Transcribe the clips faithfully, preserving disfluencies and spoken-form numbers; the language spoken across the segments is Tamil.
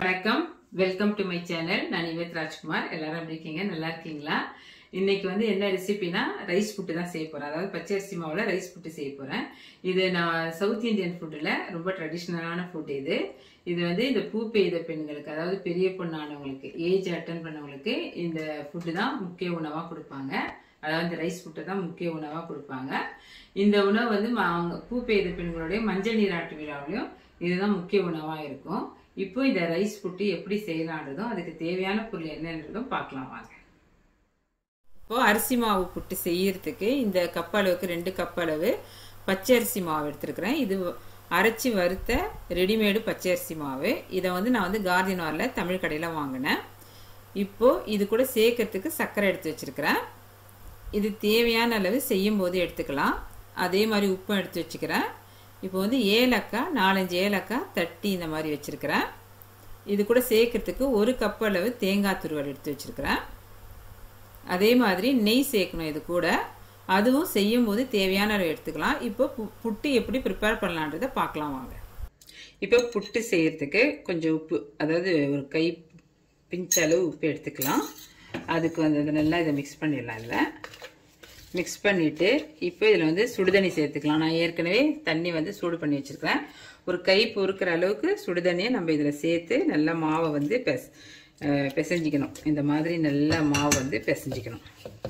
வணக்கம், வெல்கம் டு மை சேனல். நான் Yvette Rajkumar. எல்லாரும் எப்படி இருக்கீங்க? நல்லா இருக்கீங்களா? இன்னைக்கு வந்து என்ன ரெசிபினா ரைஸ் புட்டு தான் செய்ய போறேன். அதாவது பச்சரிசி மாவுல ரைஸ் புட்டு செய்ய போறேன். இது நான் சவுத் இந்தியன் ஃபுட்ல ரொம்ப ட்ரெடிஷ்னலான ஃபுட் இது. இது வந்து இந்த பூ பெய்த பெண்களுக்கு, அதாவது பெரிய பொண்ணானவங்களுக்கு, ஏஜ் அட்டன் பண்ணவங்களுக்கு இந்த ஃபுட்டு தான் முக்கிய உணவா கொடுப்பாங்க. அதாவது இந்த ரைஸ் புட்டை தான் முக்கிய உணவா கொடுப்பாங்க. இந்த உணவு வந்து அவங்க பூ பெய்த பெண்களுடைய மஞ்சள் நீராட்டு விழாவிலையும் இதுதான் முக்கிய உணவா இருக்கும். இப்போ இந்த ரைஸ் புட்டு எப்படி செய்யலான்றதும் அதுக்கு தேவையான பொருள் என்னன்றதும் பார்க்கலாம் வாங்க. இப்போ அரிசி மாவு புட்டு செய்யறதுக்கு இந்த கப் அளவுக்கு ரெண்டு கப் அளவு பச்சரிசி மாவு எடுத்துருக்கிறேன். இது அரைச்சி வறுத்த ரெடிமேடு பச்சரிசி மாவு. இதை வந்து நான் வந்து கார்டினாரில் தமிழ் கடையில் வாங்கினேன். இப்போ இது கூட சேர்க்கறதுக்கு சர்க்கரை எடுத்து வச்சிருக்கிறேன். இது தேவையான அளவு செய்யும் போது எடுத்துக்கலாம். அதே மாதிரி உப்பும் எடுத்து வச்சுக்கிறேன். இப்போ வந்து ஏலக்காய், நாலஞ்சு ஏலக்காய் தட்டி இந்த மாதிரி வச்சுருக்கிறேன். இது கூட சேர்க்கறதுக்கு ஒரு கப் அளவு தேங்காய் துருவல் எடுத்து வச்சுருக்கிறேன். அதே மாதிரி நெய் சேர்க்கணும் இது கூட. அதுவும் செய்யும் போது தேவையான அளவு எடுத்துக்கலாம். இப்போ புட்டு எப்படி ப்ரிப்பேர் பண்ணலான்றதை பார்க்கலாம் வாங்க. இப்போ புட்டு செய்யறதுக்கு கொஞ்சம் உப்பு, அதாவது ஒரு கை பிஞ்ச் அளவு உப்பு எடுத்துக்கலாம். அதுக்கு வந்து நல்லா இதை மிக்ஸ் பண்ணிடலாம். இல்லை மிக்ஸ் பண்ணிவிட்டு இப்போ இதில் வந்து சுடுதண்ணி சேர்த்துக்கலாம். நான் ஏற்கனவே தண்ணி வந்து சூடு பண்ணி வச்சுருக்கிறேன். ஒரு கை பொறுக்கிற அளவுக்கு சுடுதண்ணியை நம்ம இதில் சேர்த்து நல்லா மாவை வந்து பெஸ் பிசைஞ்சிக்கணும். இந்த மாதிரி நல்லா மாவு வந்து பிசைஞ்சிக்கணும்.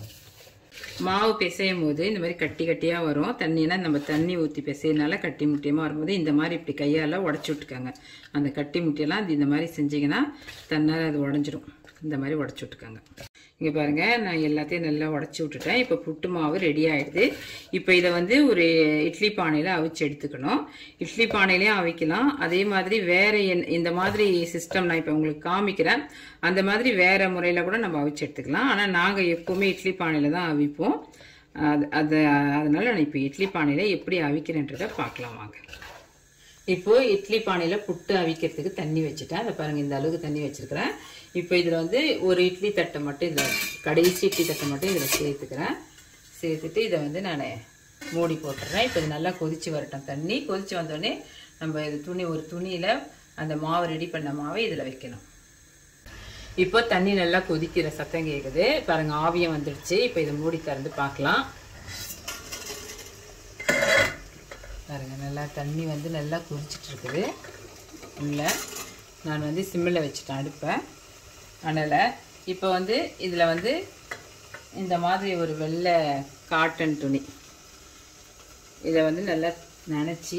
மாவு பிசையும் போது இந்த மாதிரி கட்டி கட்டியாக வரும். தண்ணினா நம்ம தண்ணி ஊற்றி பிசையினால கட்டி முட்டியமாக வரும்போது இந்த மாதிரி இப்படி கையால் உடச்சி விட்டுக்காங்க. அந்த கட்டி முட்டியெல்லாம் அது இந்த மாதிரி செஞ்சிங்கன்னா தன்னால் அது உடஞ்சிரும். இந்த மாதிரி உடச்சி விட்டுக்காங்க. இங்கே பாருங்கள், நான் எல்லாத்தையும் நல்லா உடச்சி விட்டுட்டேன். இப்போ புட்டு மாவு ரெடி ஆகிடுது. இப்போ இதை வந்து ஒரு இட்லி பானையில் அவிச்சு எடுத்துக்கணும். இட்லி பானையிலையும் அவிக்கலாம். அதே மாதிரி வேறு என் இந்த மாதிரி சிஸ்டம் நான் இப்போ உங்களுக்கு காமிக்கிறேன். அந்த மாதிரி வேறு முறையில் கூட நம்ம அவிச்சு எடுத்துக்கலாம். ஆனால் நாங்கள் எப்போவுமே இட்லி பானையில் தான் அவிப்போம். அது அது அதனால் நான் இப்போ இட்லி பானையில் எப்படி அவிக்கிறேன்றதை பார்க்கலாம் வாங்க. இப்போ இட்லி பானையில் புட்டு அவிக்கிறதுக்கு தண்ணி வச்சுட்டேன். அதை பாருங்கள், இந்த அளவுக்கு தண்ணி வச்சுருக்கிறேன். இப்போ இதில் வந்து ஒரு இட்லி தட்டை மட்டும், இதில் கடைசி இட்லி தட்டை மட்டும் இதில் சேர்த்துக்கிறேன். சேர்த்துட்டு இதை வந்து நான் மூடி போட்டுறேன். இப்போ இது நல்லா கொதித்து வரட்டும். தண்ணி கொதித்து வந்தோடனே நம்ம இது துணி ஒரு துணியில் அந்த மாவு ரெடி பண்ண மாவை இதில் வைக்கணும். இப்போ தண்ணி நல்லா கொதிக்கிற சத்தம் கேட்குது பாருங்கள், ஆவியம் வந்துடுச்சு. இப்போ இதை மூடி திறந்து பார்க்கலாம். பாருங்கள், நல்லா தண்ணி வந்து நல்லா கொதிச்சுட்டு இருக்குது. இல்லை, நான் வந்து சிம்மில் வச்சுட்டேன் அடுப்பை, அதனால் இப்போ வந்து இதில் வந்து இந்த மாதிரி ஒரு வெள்ளை காட்டன் துணி இதை வந்து நல்லா நனைச்சி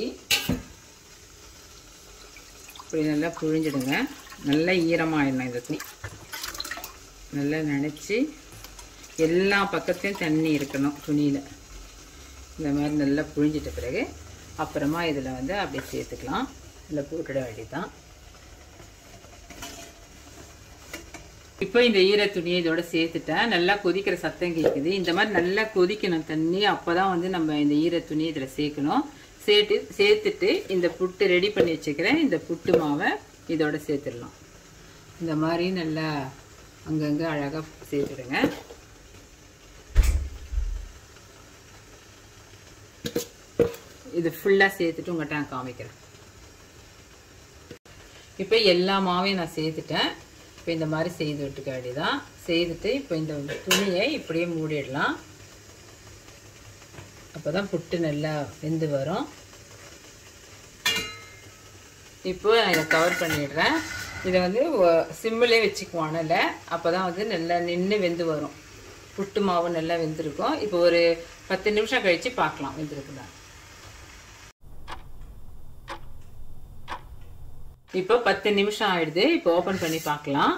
இப்படி நல்லா புழிஞ்சிடுங்க. நல்லா ஈரமாகிடணும் இந்த துணி. நல்லா நனைச்சி எல்லா பக்கத்துலையும் தண்ணி இருக்கணும் துணியில். இந்த மாதிரி நல்லா புழிஞ்சிட்ட பிறகு அப்புறமா இதில் வந்து அப்படியே சேர்த்துக்கலாம். இதில் போட்டுட வேண்டியதுதான். இப்போ இந்த ஈர துணியை இதோட சேர்த்துட்டேன். நல்லா கொதிக்கிற சத்தம் கேட்குது. இந்த மாதிரி நல்லா கொதிக்கணும் தண்ணி. அப்போ தான் வந்து நம்ம இந்த ஈர துணியை இதில் சேர்க்கணும். சேர்த்து சேர்த்துட்டு இந்த புட்டு ரெடி பண்ணி வச்சுக்கிறேன். இந்த புட்டு மாவை இதோட சேர்த்துடலாம். இந்த மாதிரி நல்லா அங்கங்கே அழகாக சேர்த்துடுங்க. இது ஃபுல்லாக சேர்த்துட்டு உங்கள்கிட்ட நான் காமிக்கிறேன். இப்போ எல்லா மாவையும் நான் சேர்த்துட்டேன். இப்போ இந்த மாதிரி செய்து விட்டுக்க வேண்டியதான். செய்துட்டு இப்போ இந்த துணியை இப்படியே மூடிடலாம். அப்போ தான் புட்டு நல்லா வெந்து வரும். இப்போ நான் இதை கவர் பண்ணிடுறேன். இதை வந்து சிம்மிலே வச்சுக்குவான். இல்லை, அப்போ தான் வந்து நல்லா நின்று வெந்து வரும். புட்டு மாவு நல்லா வெந்திருக்கும். இப்போ ஒரு பத்து நிமிஷம் கழித்து பார்க்கலாம் வெந்திருக்குதான். இப்போ பத்து நிமிஷம் ஆயிடுது. இப்போ ஓப்பன் பண்ணி பார்க்கலாம்.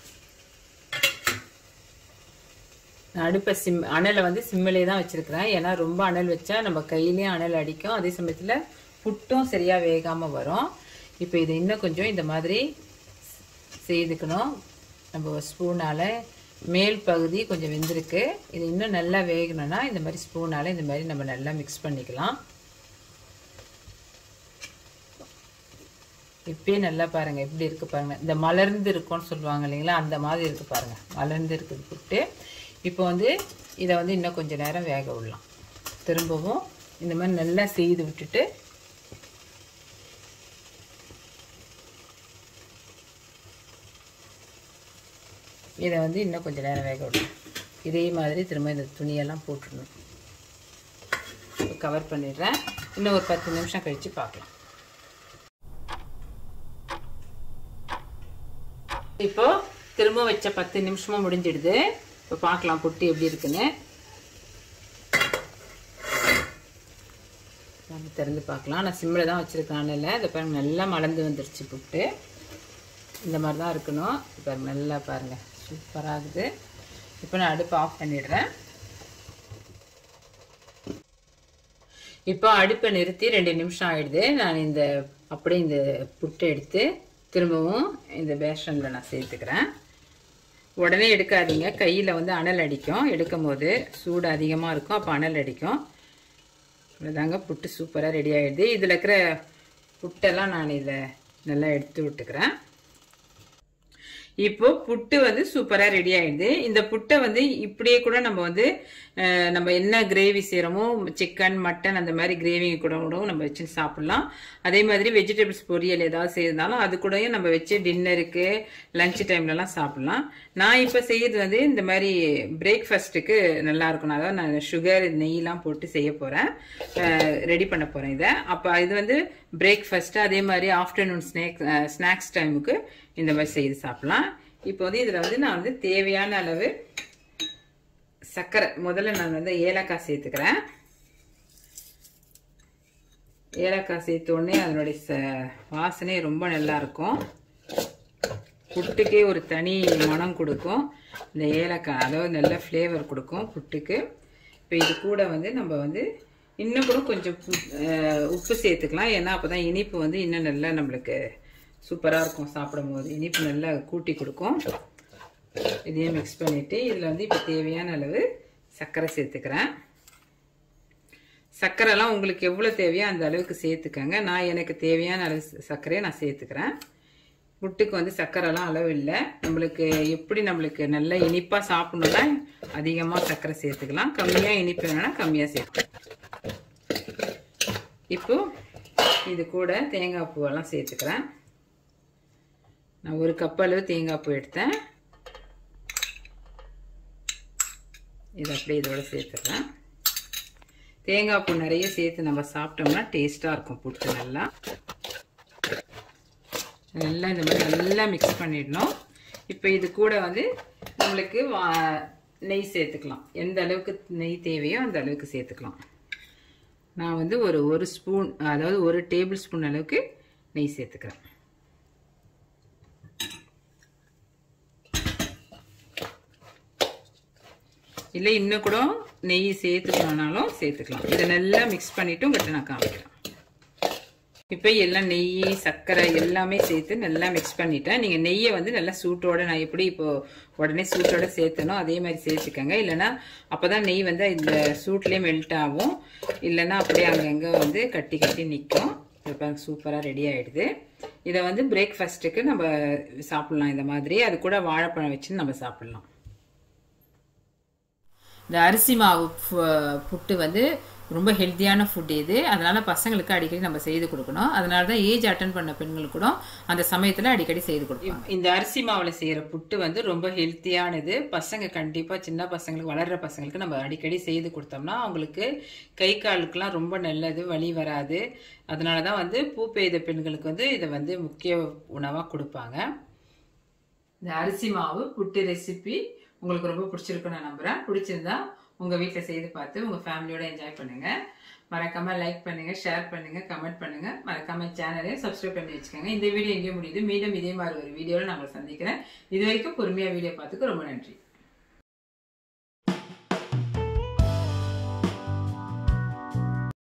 நான் அடுப்பை சிம் அனலை வந்து சிம்மிலே தான் வச்சுருக்கிறேன். ஏன்னா ரொம்ப அனல் வச்சா நம்ம கையிலேயும் அனல் அடிக்கும். அதே சமயத்தில் புட்டும் சரியாக வேகாமல் வரும். இப்போ இதை இன்னும் கொஞ்சம் இந்த மாதிரி செய்துக்கணும். நம்ம ஸ்பூனால் மேல் பகுதி கொஞ்சம் வெந்திருக்கு. இது இன்னும் நல்லா வேகணும்னா இந்த மாதிரி ஸ்பூனால் இந்த மாதிரி நம்ம நல்லா மிக்ஸ் பண்ணிக்கலாம். இப்பயே நல்லா பாருங்கள் எப்படி இருக்குது பாருங்கள். இந்த மலர்ந்து இருக்கும்னு சொல்லுவாங்க இல்லைங்களா, அந்த மாதிரி இருக்குது பாருங்கள். மலர்ந்து இருக்குது புட்டு. இப்போ வந்து இதை வந்து இன்னும் கொஞ்சம் நேரம் வேக விடலாம். திரும்பவும் இந்த மாதிரி நல்லா செய்து விட்டுட்டு இதை வந்து இன்னும் கொஞ்சம் நேரம் வேக விடணும். இதே மாதிரி திரும்ப இந்த துணியெல்லாம் போட்டுடணும். கவர் பண்ணிடுறேன். இன்னும் ஒரு பத்து நிமிஷம் கழித்து பார்க்கலாம். இப்போ திரும்ப வச்ச பத்து நிமிஷமும் முடிஞ்சிடுது. இப்போ பார்க்கலாம் புட்டு எப்படி இருக்குன்னு. நம்ம திறந்து பார்க்கலாம். நான் சிம்மில் தான் வச்சுருக்கேன். இல்லை இதை பாருங்கள், நல்லா மலர்ந்து வந்துருச்சு புட்டு. இந்த மாதிரி தான் இருக்கணும். இப்போ நல்லா பாருங்கள், சூப்பராகுது. இப்போ நான் அடுப்பு ஆஃப் பண்ணிடுறேன். இப்போ அடுப்பை நிறுத்தி ரெண்டு நிமிஷம் ஆகிடுது. நான் இந்த அப்படியே இந்த புட்டை எடுத்து திரும்பவும் இந்த பேஷனில் நான் சேர்த்துக்கிறேன். உடனே எடுக்காதீங்க, கையில் வந்து அனல் அடிக்கும். எடுக்கும் போது சூடு அதிகமாக இருக்கும், அப்போ அனல் அடிக்கும். இதாங்க புட்டு சூப்பராக ரெடி ஆகிடுது. இதில் இருக்கிற புட்டெல்லாம் நான் இதை நல்லா எடுத்து விட்டுக்கிறேன். இப்போ புட்டு வந்து சூப்பரா ரெடி ஆயிடுது. இந்த புட்டை வந்து இப்படியே கூட நம்ம வந்து நம்ம என்ன கிரேவி செய்யறோமோ, சிக்கன் மட்டன் அந்த மாதிரி கிரேவி கூட கூட நம்ம வச்சு சாப்பிடலாம். அதே மாதிரி வெஜிடபிள்ஸ் பொரியல் ஏதாவது செய்யறதுனாலும் அது கூடயும் நம்ம வச்சு டின்னருக்கு லஞ்ச் டைம்ல எல்லாம் சாப்பிடலாம். நான் இப்ப செய்யறது வந்து இந்த மாதிரி பிரேக்ஃபாஸ்ட்டுக்கு நல்லா இருக்கும். அதாவது நான் சுகர் நெய்லாம் போட்டு செய்ய போறேன், ரெடி பண்ண போறேன் இதை. அப்ப இது வந்து பிரேக்ஃபாஸ்ட், அதே மாதிரி ஆஃப்டர்நூன் ஸ்நாக்ஸ் ஸ்நாக்ஸ் டைமுக்கு இந்த மாதிரி செய்து சாப்பிடலாம். இப்போ வந்து இதில் வந்து நான் வந்து தேவையான அளவு சர்க்கரை, முதல்ல நான் வந்து ஏலக்காய் சேர்த்துக்கிறேன். ஏலக்காய் சேர்த்த உடனே அதனுடைய ச வாசனை ரொம்ப நல்லா இருக்கும். புட்டுக்கே ஒரு தனி மனம் கொடுக்கும் இந்த ஏலக்காய், அதாவது நல்ல ஃப்ளேவர் கொடுக்கும் புட்டுக்கு. இப்போ இது கூட வந்து நம்ம வந்து இன்னும் கூட கொஞ்சம் உப்பு சேர்த்துக்கலாம். ஏன்னா அப்போ தான் இனிப்பு வந்து இன்னும் நல்லா நம்மளுக்கு சூப்பராக இருக்கும். சாப்பிடும் போது இனிப்பு நல்லா கூட்டி கொடுக்கும். இதையும் மிக்ஸ் பண்ணிவிட்டு இதில் வந்து இப்போ தேவையான அளவு சர்க்கரை சேர்த்துக்கிறேன். சர்க்கரைலாம் உங்களுக்கு எவ்வளோ தேவையோ அந்த அளவுக்கு சேர்த்துக்கங்க. நான் எனக்கு தேவையான அளவு சர்க்கரையை நான் சேர்த்துக்கிறேன். புட்டுக்கு வந்து சர்க்கரைலாம் அளவு இல்லை. நம்மளுக்கு எப்படி நம்மளுக்கு நல்ல இனிப்பாக சாப்பிடணும்னா அதிகமாக சர்க்கரை சேர்த்துக்கலாம், கம்மியாக இனிப்பு வேணும்னா கம்மியாக சேர்த்துக்கலாம். இப்போ இது கூட தேங்காய் பூவெல்லாம் சேர்த்துக்கிறேன். நான் ஒரு கப் அளவு தேங்காய் பூ எடுத்தேன். இது அப்படியே இதோட சேர்த்துக்கிறேன். தேங்காய் பூ நிறைய சேர்த்து நம்ம சாப்பிட்டோம்னா டேஸ்ட்டாக இருக்கும் புட்டு. நல்லா நல்லா இந்த மாதிரி நல்லா மிக்ஸ் பண்ணிடணும். இப்போ இது கூட வந்து நம்மளுக்கு நெய் சேர்த்துக்கலாம். எந்த அளவுக்கு நெய் தேவையோ அந்த அளவுக்கு சேர்த்துக்கலாம். நான் வந்து ஒரு ஒரு ஸ்பூன், அதாவது ஒரு டேபிள் ஸ்பூன் அளவுக்கு நெய் சேர்த்துக்கிறேன். இல்லை இன்னும் கூட நெய் சேர்த்துக்கணும்னாலும் சேர்த்துக்கலாம். இதை நல்லா மிக்ஸ் பண்ணிவிட்டு உங்கள்கிட்ட நான் காமிக்கிறேன். இப்போ எல்லாம் நெய் சர்க்கரை எல்லாமே சேர்த்து நல்லா மிக்ஸ் பண்ணிட்டேன். நீங்கள் நெய்யை வந்து நல்லா சூட்டோட, நான் எப்படி இப்போ உடனே சூட்டோட சேர்த்தனோ அதே மாதிரி சேர்த்துக்கங்க. இல்லைன்னா அப்போ தான் நெய் வந்து இந்த சூட்லேயே மெல்ட் ஆகும். இல்லைன்னா அப்படியே அங்கங்கே வந்து கட்டி கட்டி நிற்கும். இப்போ சூப்பராக ரெடி ஆகிடுது. இதை வந்து பிரேக்ஃபாஸ்ட்டுக்கு நம்ம சாப்பிட்லாம். இந்த மாதிரி அது கூட வாழைப்பழம் வச்சு நம்ம சாப்பிட்லாம். இந்த அரிசி மாவு புட்டு வந்து ரொம்ப ஹெல்த்தியான ஃபுட் இது. அதனால பசங்களுக்கு அடிக்கடி நம்ம செய்து கொடுக்கணும். அதனால தான் ஏஜ் அட்டன் பண்ண பெண்களுக்கு கூட அந்த சமயத்தில் அடிக்கடி செய்து கொடுக்கணும். இந்த அரிசி மாவில் செய்கிற புட்டு வந்து ரொம்ப ஹெல்த்தியானது. பசங்க கண்டிப்பாக சின்ன பசங்களுக்கு, வளர்கிற பசங்களுக்கு நம்ம அடிக்கடி செய்து கொடுத்தோம்னா அவங்களுக்கு கை காலுக்கெல்லாம் ரொம்ப நல்லது, வலி வராது. அதனால தான் வந்து பூ பெய்த பெண்களுக்கு வந்து இதை வந்து முக்கிய உணவாக கொடுப்பாங்க. இந்த அரிசி மாவு புட்டு ரெசிபி உங்களுக்கு ரொம்ப பிடிச்சிருக்குன்னு நான் நம்புறேன். பிடிச்சிருந்தா உங்க வீட்டில் செய்து பார்த்து உங்க ஃபேமிலியோட என்ஜாய் பண்ணுங்க. மறக்காம லைக் பண்ணுங்க, ஷேர் பண்ணுங்க, கமெண்ட் பண்ணுங்க. மறக்காம சேனலையும் சப்ஸ்கிரைப் பண்ணி வச்சுக்கோங்க. இந்த வீடியோ எங்கேயும் முடியுது. மீண்டும் இதே மாதிரி ஒரு வீடியோவில் நான் உங்களை சந்திக்கிறேன். இது வரைக்கும் பொறுமையா வீடியோ பார்த்துக்கு ரொம்ப நன்றி.